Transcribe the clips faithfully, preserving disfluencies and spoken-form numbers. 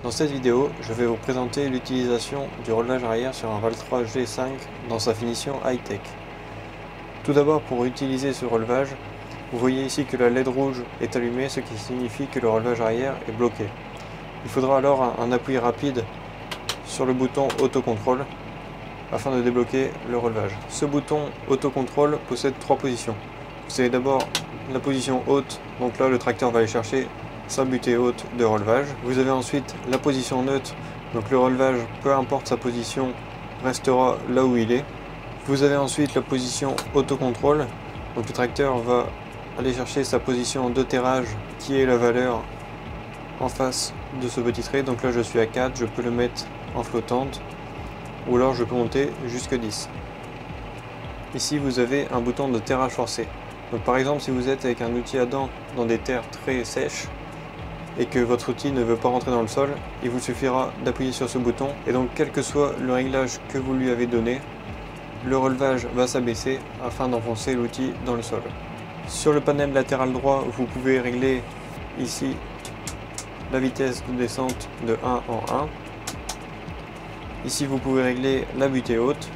Dans cette vidéo, je vais vous présenter l'utilisation du relevage arrière sur un Valtra G cinq dans sa finition high-tech. Tout d'abord, pour utiliser ce relevage, vous voyez ici que la L E D rouge est allumée, ce qui signifie que le relevage arrière est bloqué. Il faudra alors un, un appui rapide sur le bouton autocontrôle afin de débloquer le relevage. Ce bouton autocontrôle possède trois positions. Vous avez d'abord la position haute, donc là le tracteur va aller chercher sa butée haute de relevage. Vous avez ensuite la position neutre, donc le relevage, peu importe sa position, restera là où il est. Vous avez ensuite la position autocontrôle, donc le tracteur va aller chercher sa position de terrage qui est la valeur en face de ce petit trait. Donc là je suis à quatre, je peux le mettre en flottante ou alors je peux monter jusque dix. Ici vous avez un bouton de terrage forcé. Donc par exemple, si vous êtes avec un outil à dents dans des terres très sèches et que votre outil ne veut pas rentrer dans le sol, il vous suffira d'appuyer sur ce bouton et donc quel que soit le réglage que vous lui avez donné, le relevage va s'abaisser afin d'enfoncer l'outil dans le sol. Sur le panel latéral droit, vous pouvez régler ici la vitesse de descente de un en un. Ici vous pouvez régler la butée haute.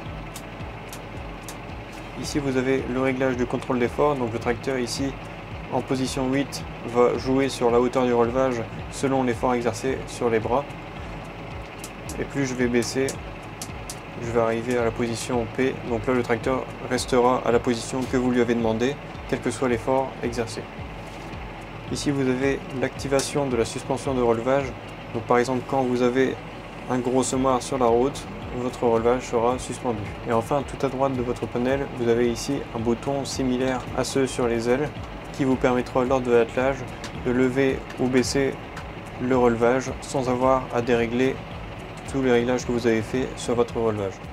Ici vous avez le réglage du contrôle d'effort, donc le tracteur ici en position huit va jouer sur la hauteur du relevage selon l'effort exercé sur les bras. Et plus je vais baisser, je vais arriver à la position P, donc là le tracteur restera à la position que vous lui avez demandé, quel que soit l'effort exercé. Ici vous avez l'activation de la suspension de relevage, donc par exemple quand vous avez un gros semoir sur la route, votre relevage sera suspendu. Et enfin, tout à droite de votre panel, vous avez ici un bouton similaire à ceux sur les ailes qui vous permettra lors de l'attelage de lever ou baisser le relevage sans avoir à dérégler tous les réglages que vous avez fait sur votre relevage.